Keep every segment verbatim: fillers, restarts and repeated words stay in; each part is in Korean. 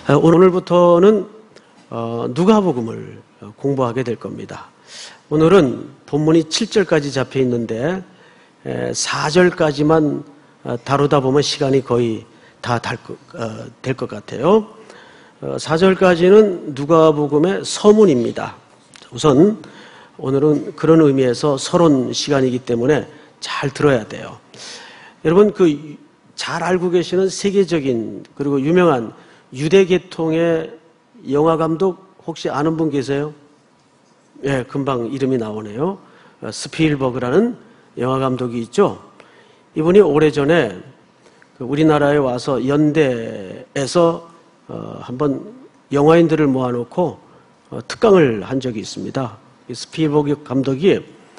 오늘부터는 누가복음을 공부하게 될 겁니다. 오늘은 본문이 칠 절까지 잡혀 있는데 사 절까지만 다루다 보면 시간이 거의 다 될 것 같아요. 사 절까지는 누가복음의 서문입니다. 우선 오늘은 그런 의미에서 서론 시간이기 때문에 잘 들어야 돼요. 여러분 그 잘 알고 계시는 세계적인 그리고 유명한 유대계통의 영화감독 혹시 아는 분 계세요? 예, 금방 이름이 나오네요. 스필버그라는 영화감독이 있죠. 이분이 오래전에 우리나라에 와서 연대에서 한번 영화인들을 모아놓고 특강을 한 적이 있습니다. 스필버그 감독이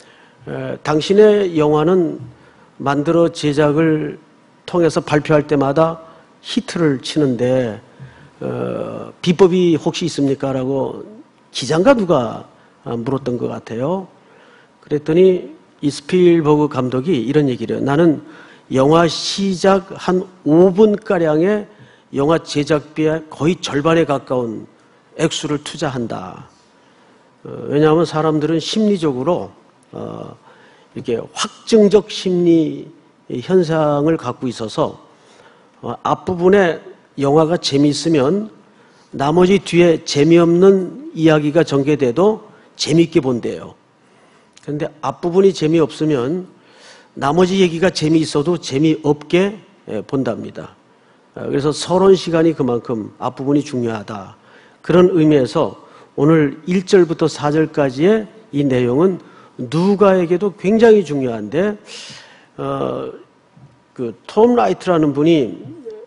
당신의 영화는 만들어 제작을 통해서 발표할 때마다 히트를 치는데 어, 비법이 혹시 있습니까? 라고 기자인가 누가 물었던 것 같아요. 그랬더니 이 스필버그 감독이 이런 얘기를 해요. 나는 영화 시작 한 오 분가량의 영화 제작비의 거의 절반에 가까운 액수를 투자한다. 어, 왜냐하면 사람들은 심리적으로 어, 이렇게 확증적 심리 현상을 갖고 있어서 어, 앞부분에 영화가 재미있으면 나머지 뒤에 재미없는 이야기가 전개돼도 재미있게 본대요. 그런데 앞부분이 재미없으면 나머지 얘기가 재미있어도 재미없게 본답니다. 그래서 서론 시간이 그만큼 앞부분이 중요하다. 그런 의미에서 오늘 일 절부터 사 절까지의 이 내용은 누가에게도 굉장히 중요한데 어, 그 톰 라이트라는 분이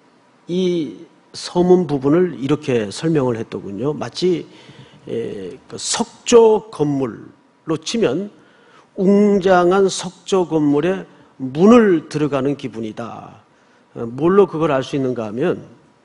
이 서문 부분을 이렇게 설명을 했더군요. 마치 에, 그 석조 건물로 치면 웅장한 석조 건물에 문을 들어가는 기분이다. 어, 뭘로 그걸 알 수 있는가 하면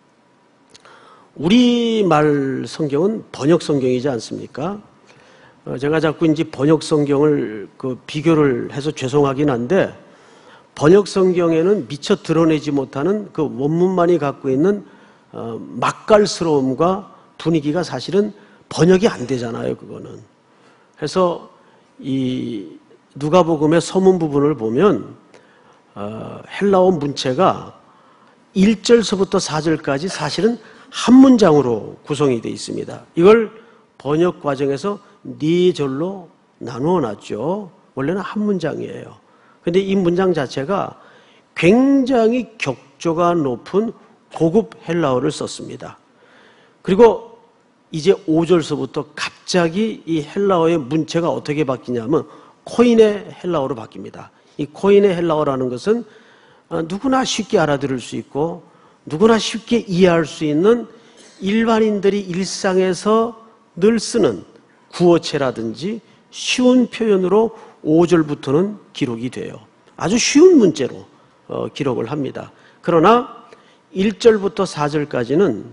우리말 성경은 번역 성경이지 않습니까? 어, 제가 자꾸 이제 번역 성경을 그 비교를 해서 죄송하긴 한데 번역 성경에는 미처 드러내지 못하는 그 원문만이 갖고 있는 어, 맛깔스러움과 분위기가 사실은 번역이 안 되잖아요, 그거는. 그래서 이 누가복음의 서문 부분을 보면 어, 헬라어 문체가 일 절서부터 사 절까지 사실은 한 문장으로 구성이 되어 있습니다. 이걸 번역 과정에서 네 절로 나누어 놨죠. 원래는 한 문장이에요. 그런데 이 문장 자체가 굉장히 격조가 높은 고급 헬라어를 썼습니다. 그리고 이제 오 절서부터 갑자기 이 헬라어의 문체가 어떻게 바뀌냐면 코인의 헬라어로 바뀝니다. 이 코인의 헬라어라는 것은 누구나 쉽게 알아들을 수 있고 누구나 쉽게 이해할 수 있는 일반인들이 일상에서 늘 쓰는 구어체라든지 쉬운 표현으로 오 절부터는 기록이 돼요. 아주 쉬운 문제로 어, 기록을 합니다. 그러나 일 절부터 사 절까지는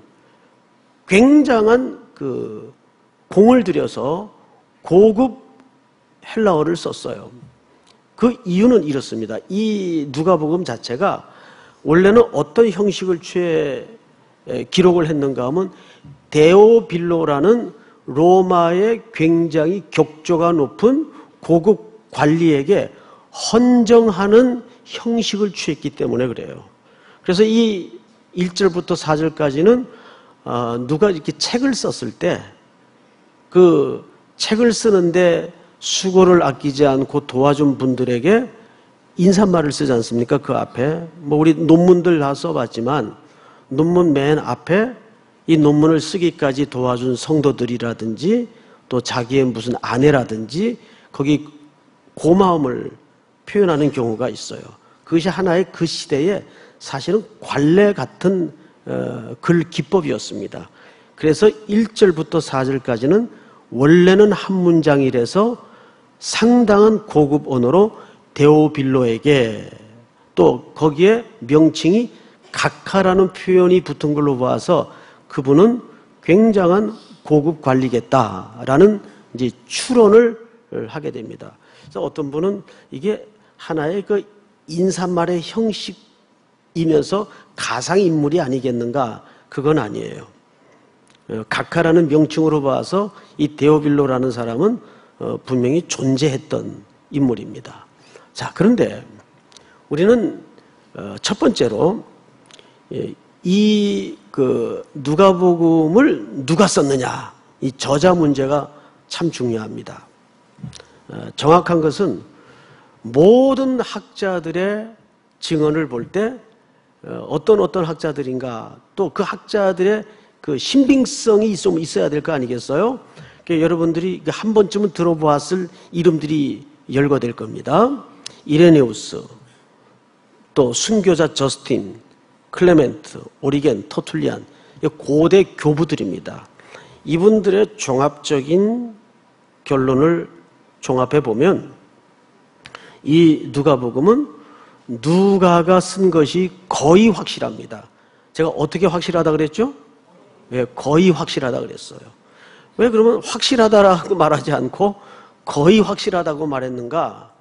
굉장한 그 공을 들여서 고급 헬라어를 썼어요. 그 이유는 이렇습니다. 이 누가복음 자체가 원래는 어떤 형식을 취해 기록을 했는가 하면 데오빌로라는 로마의 굉장히 격조가 높은 고급 관리에게 헌정하는 형식을 취했기 때문에 그래요. 그래서 이 일 절부터 사 절까지는 어, 누가 이렇게 책을 썼을 때 그 책을 쓰는데 수고를 아끼지 않고 도와준 분들에게 인사말을 쓰지 않습니까? 그 앞에 뭐 우리 논문들 다 써봤지만 논문 맨 앞에 이 논문을 쓰기까지 도와준 성도들이라든지 또 자기의 무슨 아내라든지 거기 고마움을 표현하는 경우가 있어요. 그것이 하나의 그 시대에 사실은 관례 같은 어, 글 기법이었습니다. 그래서 일 절부터 사 절까지는 원래는 한 문장이라서 상당한 고급 언어로 데오빌로에게 또 거기에 명칭이 각하라는 표현이 붙은 걸로 봐서 그분은 굉장한 고급 관리겠다라는 이제 추론을 하게 됩니다. 그래서 어떤 분은 이게 하나의 그 인사말의 형식이면서 가상인물이 아니겠는가? 그건 아니에요. 각하라는 명칭으로 봐서 이 데오빌로라는 사람은 분명히 존재했던 인물입니다. 자, 그런데 우리는 첫 번째로 이 그 누가복음을 누가 썼느냐, 이 저자 문제가 참 중요합니다. 정확한 것은 모든 학자들의 증언을 볼 때 어떤 어떤 학자들인가, 또 그 학자들의 그 신빙성이 있어야 될 거 아니겠어요? 그러니까 여러분들이 한 번쯤은 들어보았을 이름들이 열거될 겁니다. 이레네우스, 또 순교자 저스틴, 클레멘트, 오리겐, 터툴리안, 고대 교부들입니다. 이분들의 종합적인 결론을 종합해 보면 이 누가복음은 누가가 쓴 것이 거의 확실합니다. 제가 어떻게 확실하다 그랬죠? 왜 거의 확실하다 그랬어요? 왜 그러면 확실하다라고 말하지 않고 거의 확실하다고 말했는가?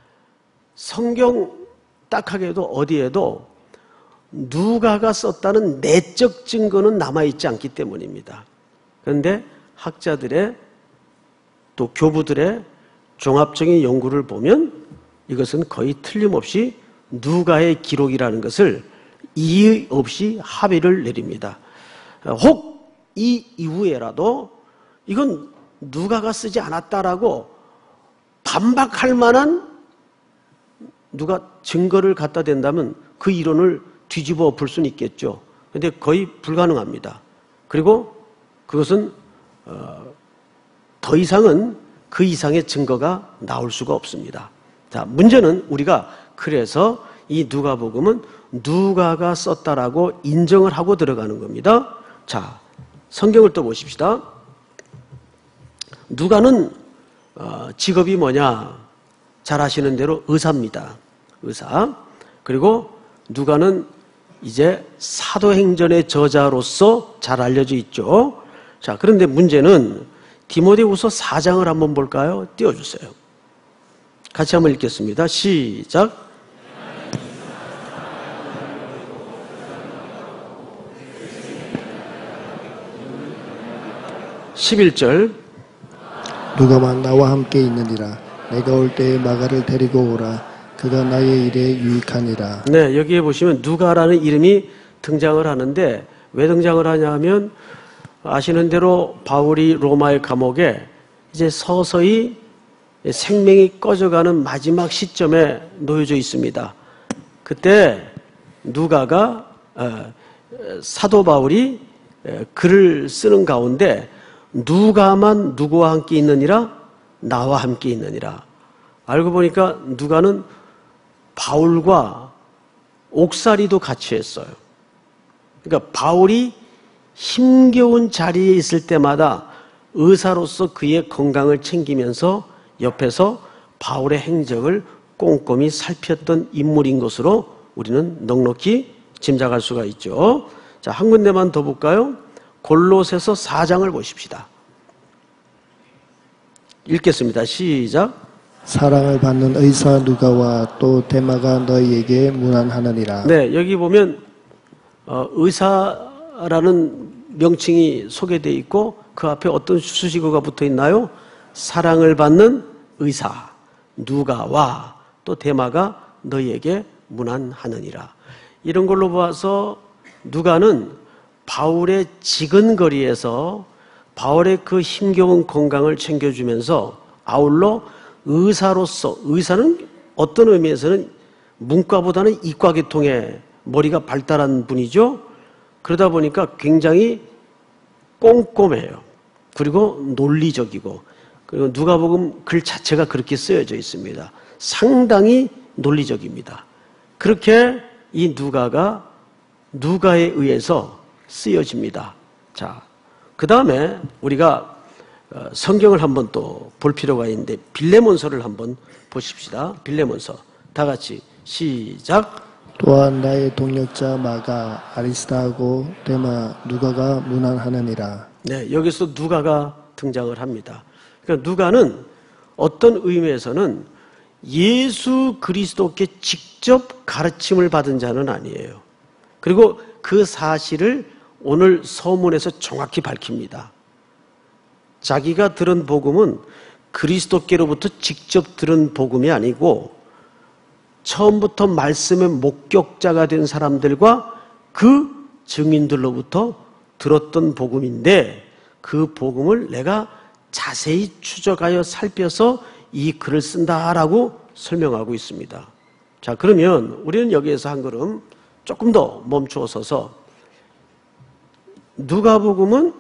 성경 딱하게도 어디에도 누가가 썼다는 내적 증거는 남아있지 않기 때문입니다. 그런데 학자들의 또 교부들의 종합적인 연구를 보면 이것은 거의 틀림없이 누가의 기록이라는 것을 이의 없이 합의를 내립니다. 혹 이 이후에라도 이건 누가가 쓰지 않았다라고 반박할 만한 누가 증거를 갖다 댄다면 그 이론을 뒤집어 볼 수는 있겠죠. 그런데 거의 불가능합니다. 그리고 그것은 어, 더 이상은 그 이상의 증거가 나올 수가 없습니다. 자, 문제는 우리가 그래서 이 누가복음은 누가가 썼다라고 인정을 하고 들어가는 겁니다. 자, 성경을 또 보십시다. 누가는 어, 직업이 뭐냐? 잘 아시는 대로 의사입니다. 의사. 그리고 누가는 이제 사도행전의 저자로서 잘 알려져 있죠. 자, 그런데 문제는 디모데후서 사 장을 한번 볼까요? 띄워주세요. 같이 한번 읽겠습니다. 시작. 십일 절. 누가만 나와 함께 있느니라. 내가 올 때에 마가를 데리고 오라. 그가 나의 일에 유익하니라. 네, 여기에 보시면 누가라는 이름이 등장을 하는데 왜 등장을 하냐 하면 아시는 대로 바울이 로마의 감옥에 이제 서서히 생명이 꺼져가는 마지막 시점에 놓여져 있습니다. 그때 누가가 사도 바울이 글을 쓰는 가운데 누가만 누구와 함께 있느니라? 나와 함께 있느니라. 알고 보니까 누가는 바울과 옥살이도 같이 했어요. 그러니까 바울이 힘겨운 자리에 있을 때마다 의사로서 그의 건강을 챙기면서 옆에서 바울의 행적을 꼼꼼히 살폈던 인물인 것으로 우리는 넉넉히 짐작할 수가 있죠. 자, 한 군데만 더 볼까요? 골로새서 사 장을 보십시다. 읽겠습니다. 시작. 사랑을 받는 의사 누가와 또 데마가 너희에게 문안하느니라. 네, 여기 보면 어, 의사라는 명칭이 소개되어 있고 그 앞에 어떤 수식어가 붙어 있나요? 사랑을 받는 의사 누가와 또 데마가 너희에게 문안하느니라. 이런 걸로 봐서 누가는 바울의 지근거리에서 바울의 그 힘겨운 건강을 챙겨주면서 아울러 의사로서, 의사는 어떤 의미에서는 문과보다는 이과계통의 머리가 발달한 분이죠. 그러다 보니까 굉장히 꼼꼼해요. 그리고 논리적이고, 그리고 누가복음 글 자체가 그렇게 쓰여져 있습니다. 상당히 논리적입니다. 그렇게 이 누가가 누가에 의해서 쓰여집니다. 자, 그 다음에 우리가 성경을 한번 또 볼 필요가 있는데 빌레몬서를 한번 보십시다. 빌레몬서 다 같이 시작. 또한 나의 동역자 마가 아리스타하고 데마 누가가 문안하느니라. 네, 여기서 누가가 등장을 합니다. 그러니까 누가는 어떤 의미에서는 예수 그리스도께 직접 가르침을 받은 자는 아니에요. 그리고 그 사실을 오늘 서문에서 정확히 밝힙니다. 자기가 들은 복음은 그리스도께로부터 직접 들은 복음이 아니고 처음부터 말씀의 목격자가 된 사람들과 그 증인들로부터 들었던 복음인데 그 복음을 내가 자세히 추적하여 살펴서 이 글을 쓴다라고 설명하고 있습니다. 자, 그러면 우리는 여기에서 한 걸음 조금 더 멈추어 서서 누가복음은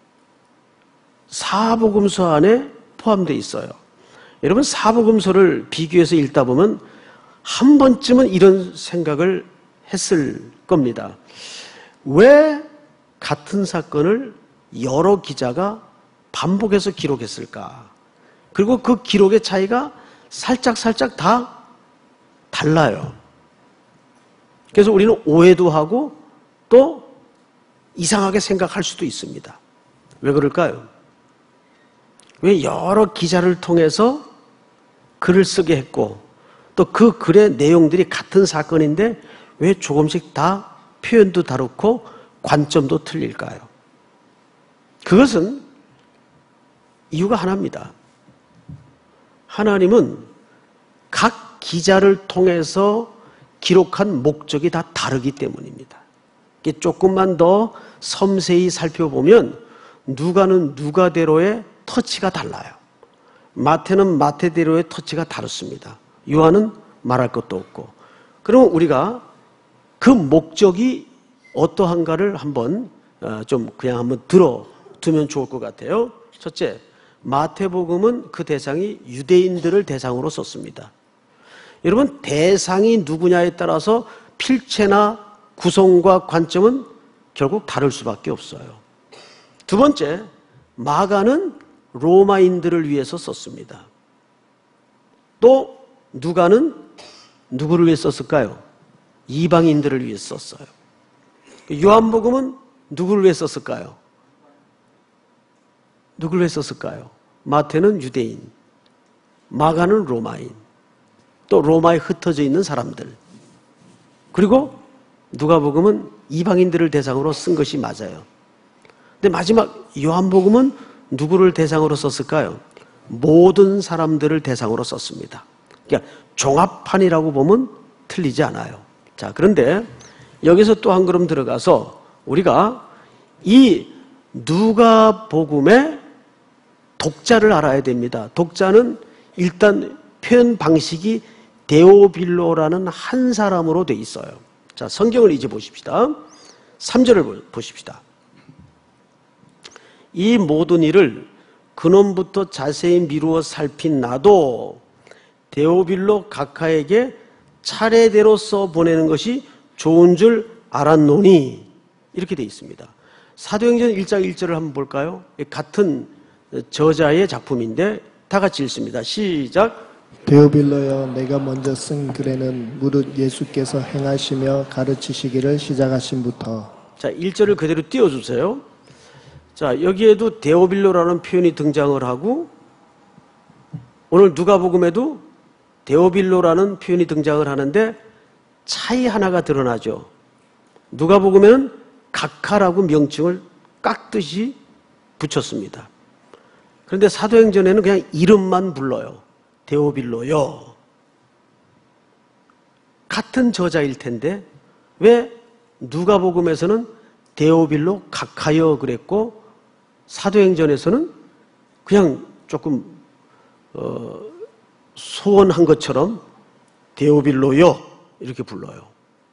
사복음서 안에 포함되어 있어요. 여러분, 사복음서를 비교해서 읽다 보면 한 번쯤은 이런 생각을 했을 겁니다. 왜 같은 사건을 여러 기자가 반복해서 기록했을까? 그리고 그 기록의 차이가 살짝살짝 다 달라요. 그래서 우리는 오해도 하고 또 이상하게 생각할 수도 있습니다. 왜 그럴까요? 왜 여러 기자를 통해서 글을 쓰게 했고 또 그 글의 내용들이 같은 사건인데 왜 조금씩 다 표현도 다르고 관점도 틀릴까요? 그것은 이유가 하나입니다. 하나님은 각 기자를 통해서 기록한 목적이 다 다르기 때문입니다. 조금만 더 섬세히 살펴보면 누가는 누가대로의 터치가 달라요. 마태는 마태대로의 터치가 다릅니다. 요한은 말할 것도 없고. 그럼 우리가 그 목적이 어떠한가를 한번 좀 그냥 한번 들어두면 좋을 것 같아요. 첫째, 마태복음은 그 대상이 유대인들을 대상으로 썼습니다. 여러분, 대상이 누구냐에 따라서 필체나 구성과 관점은 결국 다를 수밖에 없어요. 두 번째, 마가는 로마인들을 위해서 썼습니다. 또 누가는 누구를 위해 썼을까요? 이방인들을 위해 썼어요. 요한복음은 누구를 위해 썼을까요? 누구를 위해 썼을까요? 마태는 유대인, 마가는 로마인, 또 로마에 흩어져 있는 사람들, 그리고 누가복음은 이방인들을 대상으로 쓴 것이 맞아요. 근데 마지막 요한복음은 누구를 대상으로 썼을까요? 모든 사람들을 대상으로 썼습니다. 그러니까 종합판이라고 보면 틀리지 않아요. 자, 그런데 여기서 또 한 걸음 들어가서 우리가 이 누가복음의 독자를 알아야 됩니다. 독자는 일단 표현 방식이 데오빌로라는 한 사람으로 돼 있어요. 자, 성경을 이제 보십시다. 삼 절을 보십시다. 이 모든 일을 근원부터 자세히 미루어 살핀 나도 데오빌로 각하에게 차례대로 써보내는 것이 좋은 줄 알았노니, 이렇게 돼 있습니다. 사도행전 일 장 일 절을 한번 볼까요? 같은 저자의 작품인데 다 같이 읽습니다. 시작. 데오빌로여, 내가 먼저 쓴 글에는 무릇 예수께서 행하시며 가르치시기를 시작하신부터. 자, 일 절을 그대로 띄워주세요. 자, 여기에도 데오빌로라는 표현이 등장을 하고 오늘 누가복음에도 데오빌로라는 표현이 등장을 하는데 차이 하나가 드러나죠. 누가복음에는 각하라고 명칭을 깍듯이 붙였습니다. 그런데 사도행전에는 그냥 이름만 불러요. 데오빌로요. 같은 저자일 텐데 왜 누가복음에서는 데오빌로 각하여 그랬고 사도행전에서는 그냥 조금 어, 소원한 것처럼 데오빌로요 이렇게 불러요.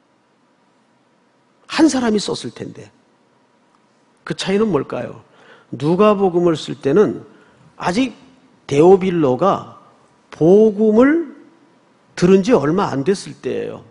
한 사람이 썼을 텐데 그 차이는 뭘까요? 누가복음을 쓸 때는 아직 데오빌로가 복음을 들은 지 얼마 안 됐을 때예요.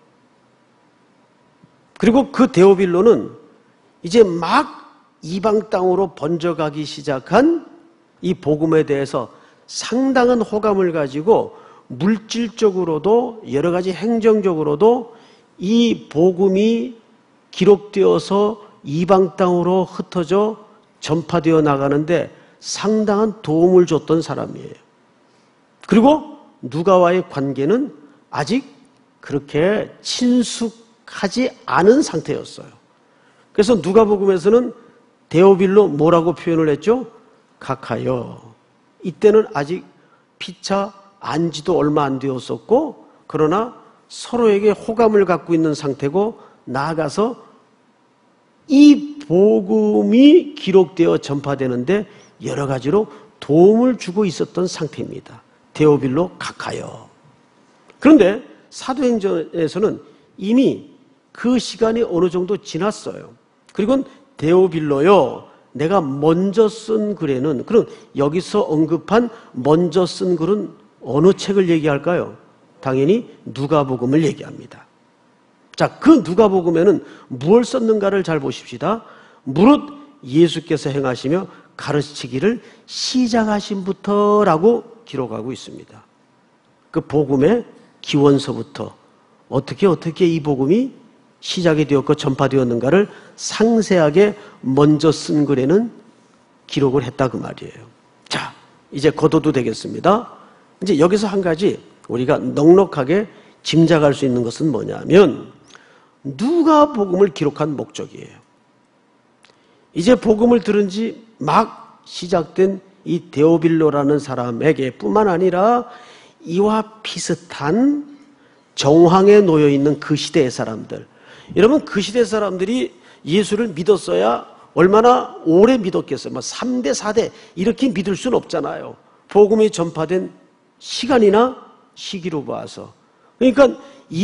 그리고 그 데오빌로는 이제 막 이방 땅으로 번져가기 시작한 이 복음에 대해서 상당한 호감을 가지고 물질적으로도 여러 가지 행정적으로도 이 복음이 기록되어서 이방 땅으로 흩어져 전파되어 나가는데 상당한 도움을 줬던 사람이에요. 그리고 누가와의 관계는 아직 그렇게 친숙하지 않은 상태였어요. 그래서 누가복음에서는 데오빌로 뭐라고 표현을 했죠? 각하여. 이때는 아직 피차 안지도 얼마 안 되었었고, 그러나 서로에게 호감을 갖고 있는 상태고, 나아가서 이 복음이 기록되어 전파되는데 여러 가지로 도움을 주고 있었던 상태입니다. 데오빌로 각하여. 그런데 사도행전에서는 이미 그 시간이 어느 정도 지났어요. 그리고 데오빌로요, 내가 먼저 쓴 글에는, 그럼 여기서 언급한 먼저 쓴 글은 어느 책을 얘기할까요? 당연히 누가복음을 얘기합니다. 자, 그 누가복음에는 무엇을 썼는가를 잘 보십시다. 무릇 예수께서 행하시며 가르치기를 시작하신부터라고 기록하고 있습니다. 그 복음의 기원서부터 어떻게 어떻게 이 복음이 시작이 되었고 전파되었는가를 상세하게 먼저 쓴 글에는 기록을 했다 그 말이에요. 자, 이제 걷어도 되겠습니다. 이제 여기서 한 가지 우리가 넉넉하게 짐작할 수 있는 것은 뭐냐면 누가복음을 기록한 목적이에요. 이제 복음을 들은 지 막 시작된 이 데오빌로라는 사람에게 뿐만 아니라 이와 비슷한 정황에 놓여 있는 그 시대의 사람들, 여러분 그 시대 사람들이 예수를 믿었어야 얼마나 오래 믿었겠어요? 뭐 삼 대, 사 대 이렇게 믿을 수는 없잖아요. 복음이 전파된 시간이나 시기로 봐서. 그러니까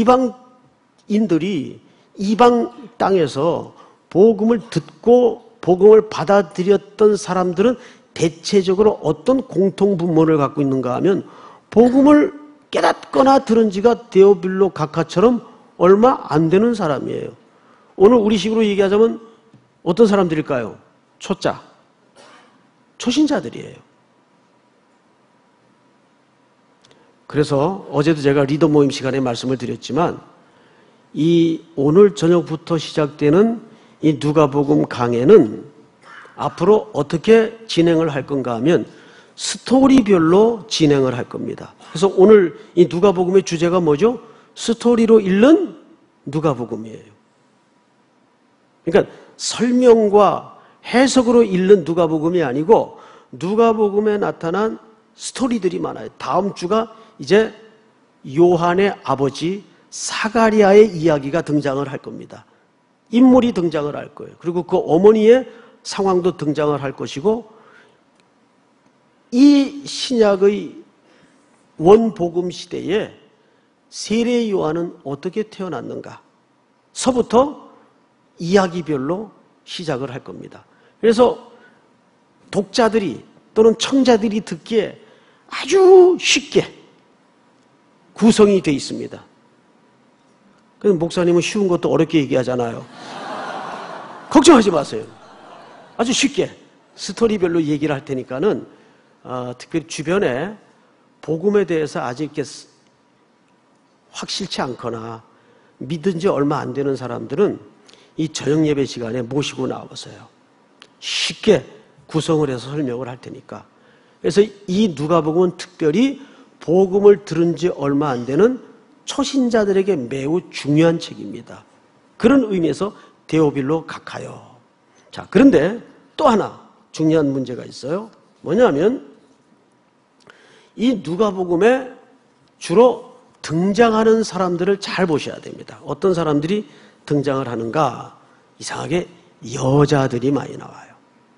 이방인들이 이방 땅에서 복음을 듣고 복음을 받아들였던 사람들은 대체적으로 어떤 공통분모를 갖고 있는가 하면 복음을 깨닫거나 들은 지가 데오빌로 각하처럼 얼마 안 되는 사람이에요. 오늘 우리식으로 얘기하자면 어떤 사람들일까요? 초짜, 초신자들이에요. 그래서 어제도 제가 리더 모임 시간에 말씀을 드렸지만 이 오늘 저녁부터 시작되는 이 누가복음 강해는 앞으로 어떻게 진행을 할 건가 하면 스토리별로 진행을 할 겁니다. 그래서 오늘 이 누가복음의 주제가 뭐죠? 스토리로 읽는 누가복음이에요. 그러니까 설명과 해석으로 읽는 누가복음이 아니고 누가복음에 나타난 스토리들이 많아요. 다음 주가 이제 요한의 아버지 사가리아의 이야기가 등장을 할 겁니다. 인물이 등장을 할 거예요. 그리고 그 어머니의 상황도 등장을 할 것이고 이 신약의 원복음 시대에 세례 요한은 어떻게 태어났는가 서부터 이야기별로 시작을 할 겁니다. 그래서 독자들이 또는 청자들이 듣기에 아주 쉽게 구성이 되어 있습니다. 그럼 목사님은 쉬운 것도 어렵게 얘기하잖아요. 걱정하지 마세요. 아주 쉽게 스토리별로 얘기를 할 테니까는 어, 특별히 주변에 복음에 대해서 아직 이렇게 확실치 않거나 믿은 지 얼마 안 되는 사람들은 이 저녁 예배 시간에 모시고 나와보세요. 쉽게 구성을 해서 설명을 할 테니까. 그래서 이 누가복음은 특별히 복음을 들은 지 얼마 안 되는 초신자들에게 매우 중요한 책입니다. 그런 의미에서 데오빌로 각하여. 자, 그런데 또 하나 중요한 문제가 있어요. 뭐냐면 이 누가복음에 주로 등장하는 사람들을 잘 보셔야 됩니다. 어떤 사람들이 등장을 하는가? 이상하게 여자들이 많이 나와요.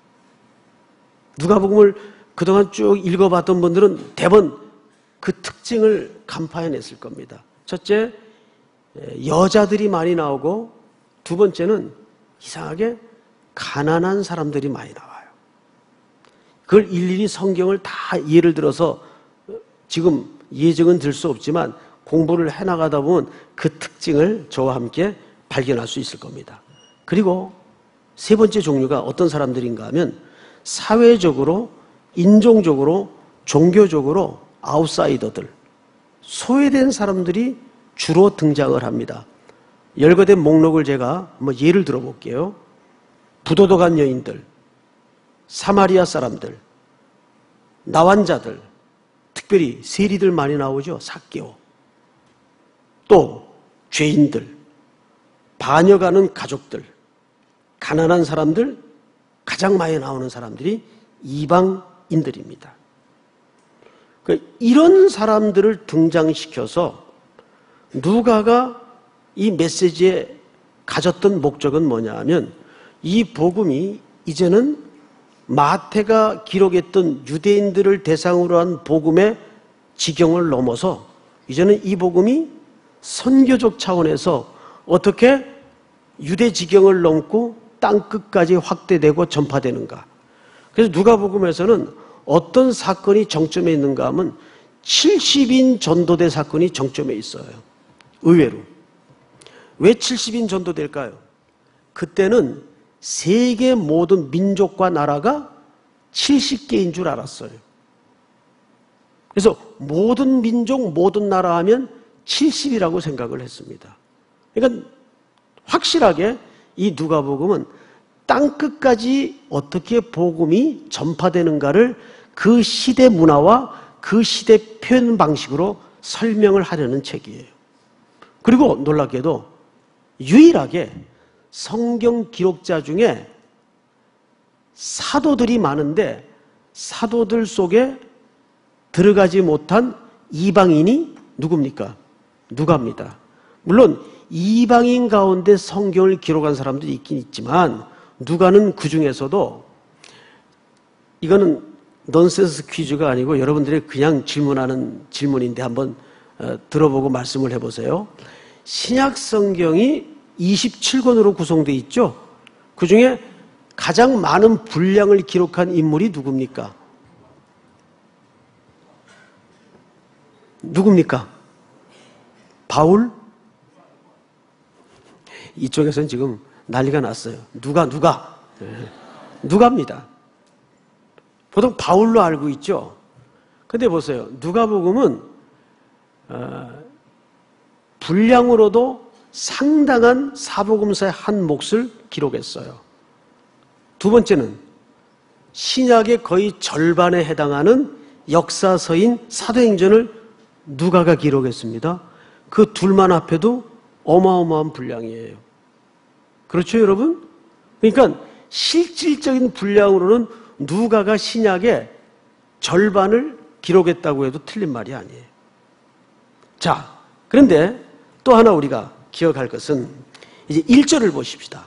누가복음을 그동안 쭉 읽어봤던 분들은 대부분 그 특징을 간파해냈을 겁니다. 첫째, 여자들이 많이 나오고 두 번째는 이상하게 가난한 사람들이 많이 나와요. 그걸 일일이 성경을 다 예를 들어서 지금 예증은 들 수 없지만 공부를 해나가다 보면 그 특징을 저와 함께 발견할 수 있을 겁니다. 그리고 세 번째 종류가 어떤 사람들인가 하면 사회적으로, 인종적으로, 종교적으로 아웃사이더들, 소외된 사람들이 주로 등장을 합니다. 열거된 목록을 제가 뭐 예를 들어볼게요. 부도덕한 여인들, 사마리아 사람들, 나환자들, 특별히 세리들 많이 나오죠. 삭개오. 또 죄인들, 반역하는 가족들, 가난한 사람들, 가장 많이 나오는 사람들이 이방인들입니다. 이런 사람들을 등장시켜서 누가가 이 메시지에 가졌던 목적은 뭐냐 하면 이 복음이 이제는 마태가 기록했던 유대인들을 대상으로 한 복음의 지경을 넘어서 이제는 이 복음이 선교적 차원에서 어떻게 유대 지경을 넘고 땅끝까지 확대되고 전파되는가. 그래서 누가복음에서는 어떤 사건이 정점에 있는가 하면 칠십 인 전도대 사건이 정점에 있어요. 의외로. 왜 칠십 인 전도될까요? 그때는 세계 모든 민족과 나라가 칠십 개인 줄 알았어요. 그래서 모든 민족, 모든 나라 하면 칠십이라고 생각을 했습니다. 그러니까 확실하게 이 누가복음은 땅끝까지 어떻게 복음이 전파되는가를 그 시대 문화와 그 시대 표현 방식으로 설명을 하려는 책이에요. 그리고 놀랍게도 유일하게 성경 기록자 중에 사도들이 많은데 사도들 속에 들어가지 못한 이방인이 누굽니까? 누가입니다. 물론 이방인 가운데 성경을 기록한 사람들이 있긴 있지만 누가는 그 중에서도 이거는 넌센스 퀴즈가 아니고 여러분들이 그냥 질문하는 질문인데 한번 들어보고 말씀을 해보세요. 신약 성경이 이십칠 권으로 구성되어 있죠. 그 중에 가장 많은 분량을 기록한 인물이 누굽니까? 누굽니까? 바울? 이쪽에서는 지금 난리가 났어요. 누가 누가? 네. 누가입니다. 보통 바울로 알고 있죠. 근데 보세요. 누가복음은 어, 분량으로도 상당한 사복음서의 한 몫을 기록했어요. 두 번째는 신약의 거의 절반에 해당하는 역사서인 사도행전을 누가가 기록했습니다. 그 둘만 합해도 어마어마한 분량이에요. 그렇죠, 여러분? 그러니까 실질적인 분량으로는 누가가 신약의 절반을 기록했다고 해도 틀린 말이 아니에요. 자, 그런데 또 하나 우리가 기억할 것은 이제 일 절을 보십시다.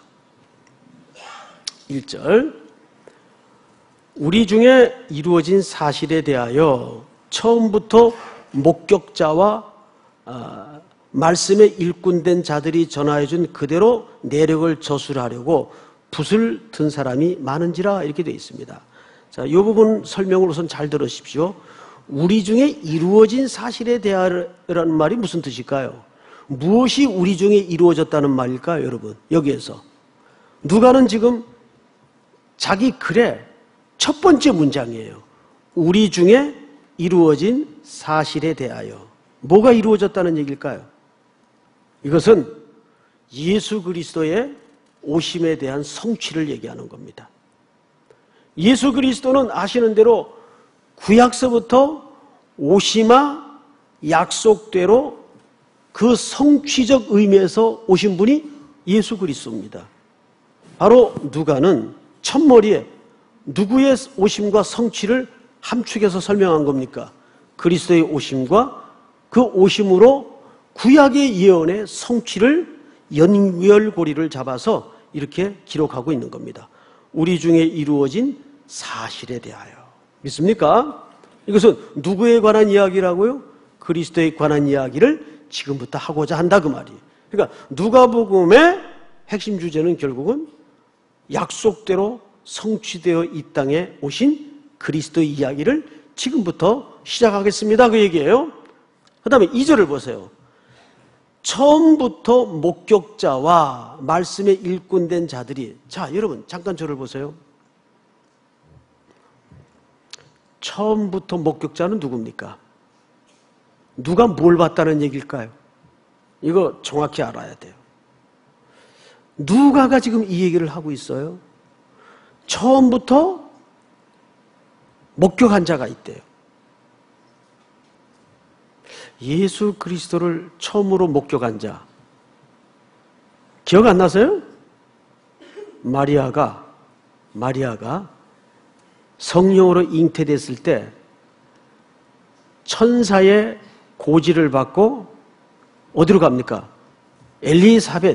일 절. 우리 중에 이루어진 사실에 대하여 처음부터 목격자와 어, 말씀에 일꾼된 자들이 전하여준 그대로 내력을 저술하려고 붓을 든 사람이 많은지라 이렇게 되어 있습니다. 자, 이 부분 설명을 우선 잘 들으십시오. 우리 중에 이루어진 사실에 대하여라는 말이 무슨 뜻일까요? 무엇이 우리 중에 이루어졌다는 말일까요, 여러분? 여기에서 누가는 지금 자기 글의 첫 번째 문장이에요. 우리 중에 이루어진 사실에 대하여. 뭐가 이루어졌다는 얘기일까요? 이것은 예수 그리스도의 오심에 대한 성취를 얘기하는 겁니다. 예수 그리스도는 아시는 대로 구약서부터 오심아 약속대로 그 성취적 의미에서 오신 분이 예수 그리스도입니다. 바로 누가는 첫머리에 누구의 오심과 성취를 함축해서 설명한 겁니까? 그리스도의 오심과 그 오심으로 구약의 예언의 성취를 연결고리를 잡아서 이렇게 기록하고 있는 겁니다. 우리 중에 이루어진 사실에 대하여. 믿습니까? 이것은 누구에 관한 이야기라고요? 그리스도에 관한 이야기를 지금부터 하고자 한다 그 말이에요. 그러니까 누가복음의 핵심 주제는 결국은 약속대로 성취되어 이 땅에 오신 그리스도의 이야기를 지금부터 시작하겠습니다 그 얘기예요. 그 다음에 이 절을 보세요. 처음부터 목격자와 말씀에 일꾼된 자들이. 자, 여러분 잠깐 저를 보세요. 처음부터 목격자는 누굽니까? 누가 뭘 봤다는 얘기일까요? 이거 정확히 알아야 돼요. 누가가 지금 이 얘기를 하고 있어요. 처음부터 목격한 자가 있대요. 예수 그리스도를 처음으로 목격한 자. 기억 안 나세요? 마리아가 마리아가 성령으로 잉태됐을 때 천사의 고지를 받고 어디로 갑니까? 엘리사벳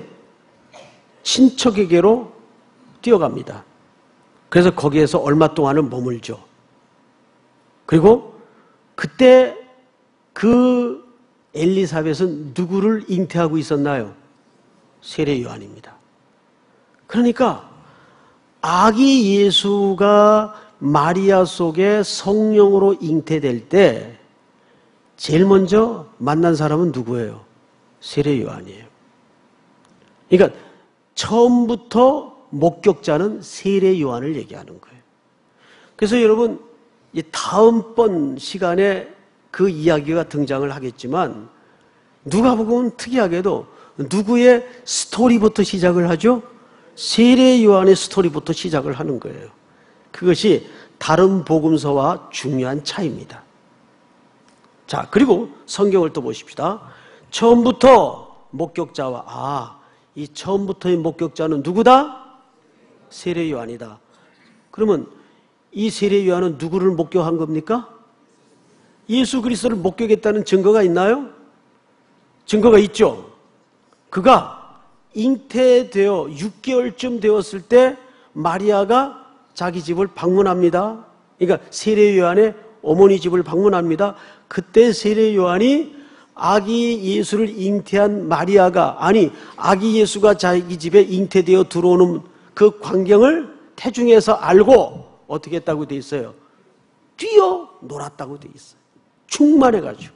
친척에게로 뛰어갑니다. 그래서 거기에서 얼마 동안을 머물죠. 그리고 그때 그 엘리사벳은 누구를 잉태하고 있었나요? 세례 요한입니다. 그러니까 아기 예수가 마리아 속에 성령으로 잉태될 때 제일 먼저 만난 사람은 누구예요? 세례 요한이에요. 그러니까 처음부터 목격자는 세례 요한을 얘기하는 거예요. 그래서 여러분 이 다음번 시간에 그 이야기가 등장을 하겠지만 누가복음은 특이하게도 누구의 스토리부터 시작을 하죠? 세례 요한의 스토리부터 시작을 하는 거예요. 그것이 다른 복음서와 중요한 차이입니다. 자, 그리고 성경을 또 보십시다. 처음부터 목격자와 아, 이 처음부터의 목격자는 누구다? 세례 요한이다. 그러면 이 세례 요한은 누구를 목격한 겁니까? 예수 그리스도를 목격했다는 증거가 있나요? 증거가 있죠. 그가 잉태되어 육 개월쯤 되었을 때 마리아가 자기 집을 방문합니다. 그러니까 세례 요한의 어머니 집을 방문합니다. 그때 세례 요한이 아기 예수를 잉태한 마리아가 아니 아기 예수가 자기 집에 잉태되어 들어오는 그 광경을 태중에서 알고 어떻게 했다고 돼 있어요? 뛰어 놀았다고 돼 있어요. 충만해가지고.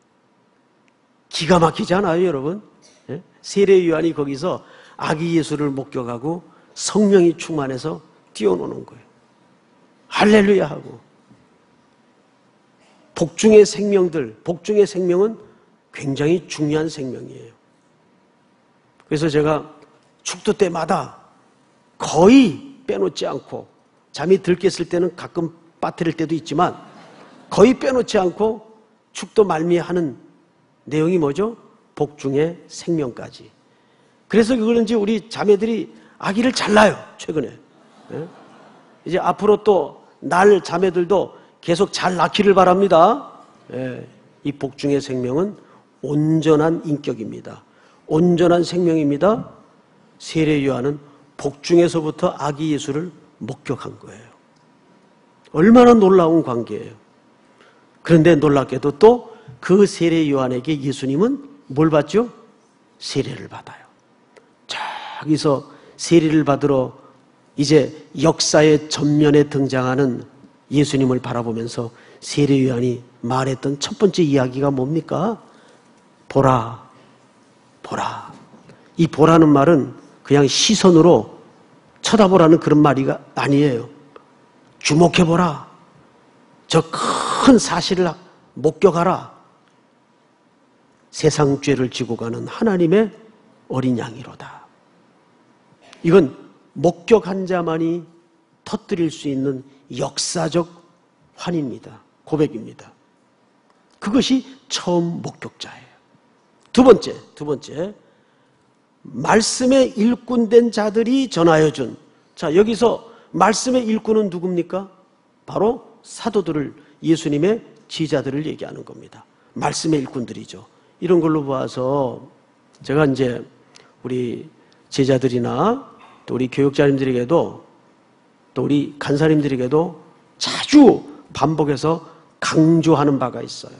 기가 막히지 않아요, 여러분? 예? 세례 요한이 거기서 아기 예수를 목격하고 성령이 충만해서 뛰어노는 거예요. 할렐루야 하고. 복중의 생명들, 복중의 생명은 굉장히 중요한 생명이에요. 그래서 제가 축도 때마다 거의 빼놓지 않고 잠이 들 깼을 때는 가끔 빠뜨릴 때도 있지만 거의 빼놓지 않고 축도 말미하는 내용이 뭐죠? 복중의 생명까지. 그래서 그런지 우리 자매들이 아기를 잘 낳아요, 최근에. 예? 이제 앞으로 또 날 자매들도 계속 잘 낳기를 바랍니다. 예, 이 복중의 생명은 온전한 인격입니다. 온전한 생명입니다. 세례 요한은 복중에서부터 아기 예수를 목격한 거예요. 얼마나 놀라운 관계예요. 그런데 놀랍게도 또 그 세례 요한에게 예수님은 뭘 받죠? 세례를 받아요. 저기서 세례를 받으러 이제 역사의 전면에 등장하는 예수님을 바라보면서 세례 요한이 말했던 첫 번째 이야기가 뭡니까? 보라, 보라. 이 보라는 말은 그냥 시선으로 쳐다보라는 그런 말이 아니에요. 주목해보라. 저 큰 사실을 목격하라. 세상 죄를 지고 가는 하나님의 어린 양이로다. 이건 목격한 자만이 터뜨릴 수 있는 역사적 환입니다. 고백입니다. 그것이 처음 목격자예요. 두 번째, 두 번째. 말씀의 일꾼된 자들이 전하여 준. 자, 여기서 말씀의 일꾼은 누굽니까? 바로 사도들을, 예수님의 지자들을 얘기하는 겁니다. 말씀의 일꾼들이죠. 이런 걸로 봐서 제가 이제 우리 제자들이나 또 우리 교육자님들에게도 또 우리 간사님들에게도 자주 반복해서 강조하는 바가 있어요.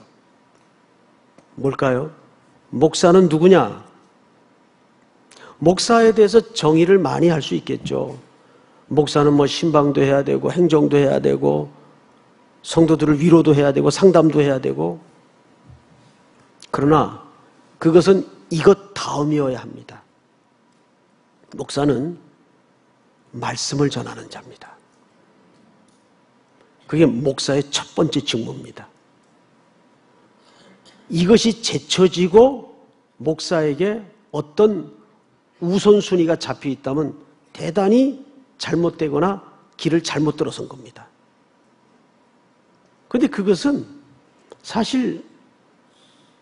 뭘까요? 목사는 누구냐? 목사에 대해서 정의를 많이 할 수 있겠죠. 목사는 뭐 신방도 해야 되고 행정도 해야 되고 성도들을 위로도 해야 되고 상담도 해야 되고, 그러나 그것은 이것 다음이어야 합니다. 목사는 말씀을 전하는 자입니다. 그게 목사의 첫 번째 직무입니다. 이것이 제쳐지고 목사에게 어떤 우선순위가 잡혀 있다면 대단히 잘못되거나 길을 잘못 들어선 겁니다. 그런데 그것은 사실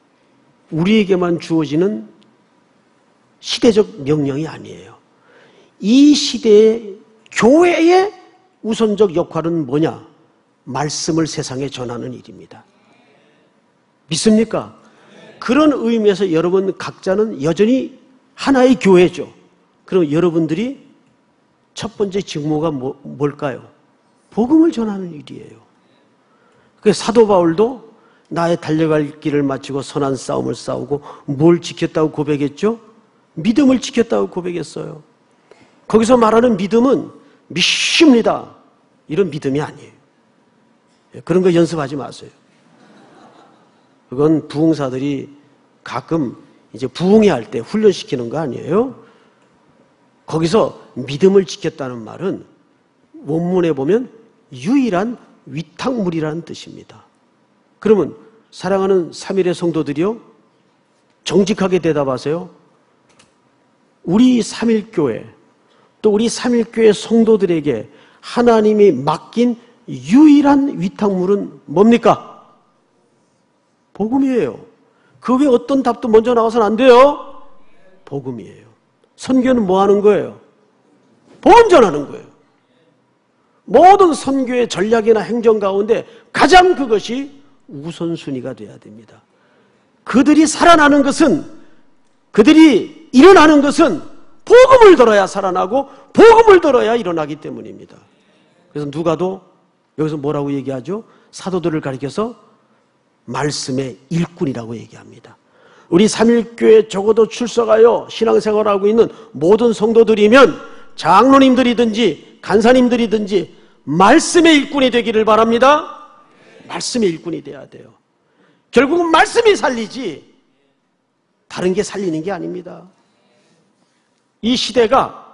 우리에게만 주어지는 시대적 명령이 아니에요. 이 시대의 교회의 우선적 역할은 뭐냐? 말씀을 세상에 전하는 일입니다. 믿습니까? 그런 의미에서 여러분 각자는 여전히 하나의 교회죠. 그럼 여러분들이 첫 번째 직무가 뭐, 뭘까요? 복음을 전하는 일이에요. 그래서 사도 바울도 나의 달려갈 길을 마치고 선한 싸움을 싸우고 뭘 지켰다고 고백했죠? 믿음을 지켰다고 고백했어요. 거기서 말하는 믿음은 믿습니다. 이런 믿음이 아니에요. 그런 거 연습하지 마세요. 그건 부흥사들이 가끔 이제 부흥회 할 때 훈련시키는 거 아니에요? 거기서 믿음을 지켰다는 말은 원문에 보면 유일한 위탁물이라는 뜻입니다. 그러면 사랑하는 삼일의 성도들이요, 정직하게 대답하세요. 우리 삼일교회 또 우리 삼일교회 성도들에게 하나님이 맡긴 유일한 위탁물은 뭡니까? 복음이에요. 그 외에 어떤 답도 먼저 나와서는 안 돼요. 복음이에요. 선교는 뭐 하는 거예요? 복음 전하는 거예요. 모든 선교의 전략이나 행정 가운데 가장 그것이 우선순위가 돼야 됩니다. 그들이 살아나는 것은, 그들이 일어나는 것은 복음을 들어야 살아나고 복음을 들어야 일어나기 때문입니다. 그래서 누가도 여기서 뭐라고 얘기하죠? 사도들을 가리켜서 말씀의 일꾼이라고 얘기합니다. 우리 삼일교회 적어도 출석하여 신앙생활하고 있는 모든 성도들이면 장로님들이든지 간사님들이든지 말씀의 일꾼이 되기를 바랍니다. 말씀의 일꾼이 돼야 돼요. 결국은 말씀이 살리지 다른 게 살리는 게 아닙니다. 이 시대가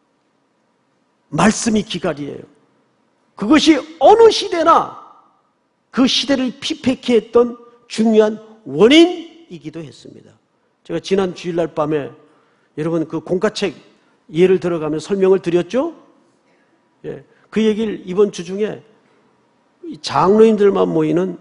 말씀이 기갈이에요. 그것이 어느 시대나 그 시대를 피폐케 했던 중요한 원인이기도 했습니다. 제가 지난 주일날 밤에 여러분 그 공과책 예를 들어가며 설명을 드렸죠? 예, 그 얘기를 이번 주 중에 장로님들만 모이는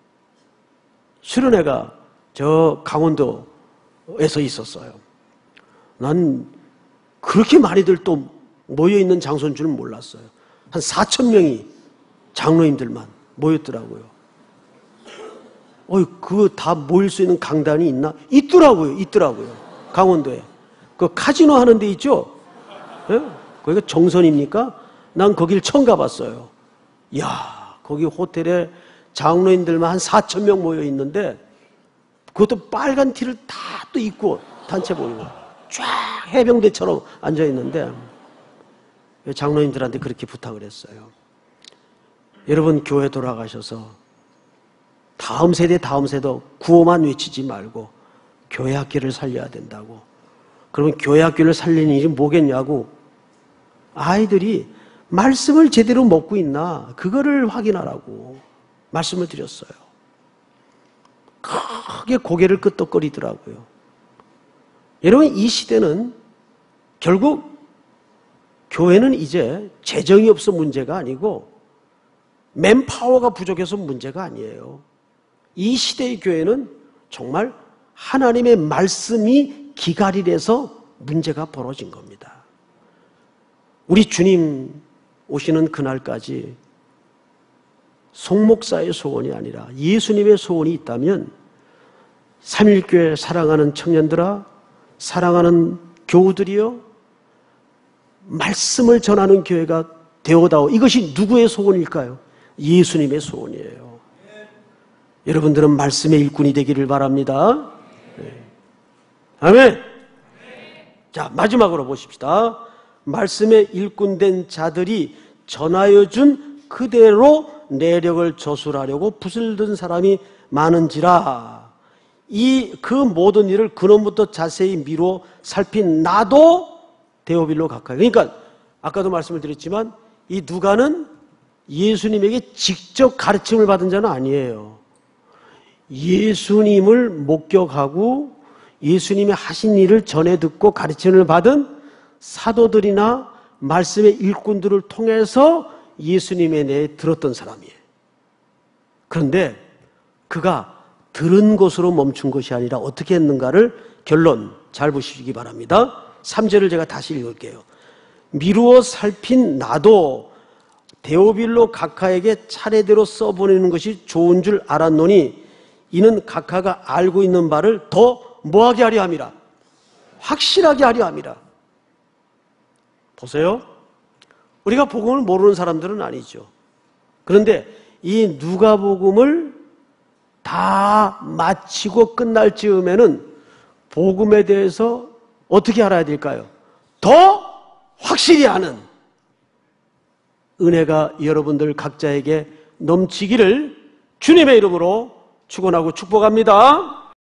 수련회가 저 강원도에서 있었어요. 난 그렇게 많이들 또 모여있는 장소인 줄은 몰랐어요. 한 사천 명이 장로님들만 모였더라고요. 어이, 그거 다 모일 수 있는 강단이 있나? 있더라고요, 있더라고요. 강원도에. 그 카지노 하는 데 있죠? 예? 거기가 정선입니까? 난 거길 처음 가봤어요. 이야, 거기 호텔에 장로인들만 한 사천 명 모여 있는데, 그것도 빨간 티를 다 또 입고, 단체 보이고, 쫙 해병대처럼 앉아 있는데, 장로인들한테 그렇게 부탁을 했어요. 여러분, 교회 돌아가셔서, 다음 세대, 다음 세대 구호만 외치지 말고, 교회 학교를 살려야 된다고. 그러면 교회 학교를 살리는 일이 뭐겠냐고. 아이들이 말씀을 제대로 먹고 있나 그거를 확인하라고 말씀을 드렸어요. 크게 고개를 끄덕거리더라고요. 여러분, 이 시대는 결국 교회는 이제 재정이 없어 문제가 아니고 맨파워가 부족해서 문제가 아니에요. 이 시대의 교회는 정말 하나님의 말씀이 기갈이라서 문제가 벌어진 겁니다. 우리 주님 오시는 그날까지 송목사의 소원이 아니라 예수님의 소원이 있다면 삼일교회 사랑하는 청년들아, 사랑하는 교우들이여, 말씀을 전하는 교회가 되어다오. 이것이 누구의 소원일까요? 예수님의 소원이에요. 여러분들은 말씀의 일꾼이 되기를 바랍니다. 네. 아멘. 자, 마지막으로 보십시다. 말씀의 일꾼된 자들이 전하여 준 그대로 내력을 저술하려고 붓을 든 사람이 많은지라. 이 그 모든 일을 근원부터 자세히 미루어 살핀 나도 데오빌로 가까이. 그러니까 아까도 말씀을 드렸지만 이 누가는 예수님에게 직접 가르침을 받은 자는 아니에요. 예수님을 목격하고 예수님이 하신 일을 전해 듣고 가르침을 받은 사도들이나 말씀의 일꾼들을 통해서 예수님에 대해 들었던 사람이에요. 그런데 그가 들은 것으로 멈춘 것이 아니라 어떻게 했는가를 결론 잘 보시기 바랍니다. 삼 절을 제가 다시 읽을게요. 미루어 살핀 나도 데오빌로 각하에게 차례대로 써보내는 것이 좋은 줄 알았노니 이는 각하가 알고 있는 바를 더 뭐하게 하려 함이라? 확실하게 하려 함이라. 보세요. 우리가 복음을 모르는 사람들은 아니죠. 그런데 이 누가복음을 다 마치고 끝날 즈음에는 복음에 대해서 어떻게 알아야 될까요? 더 확실히 아는 은혜가 여러분들 각자에게 넘치기를 주님의 이름으로 축원하고 축복합니다.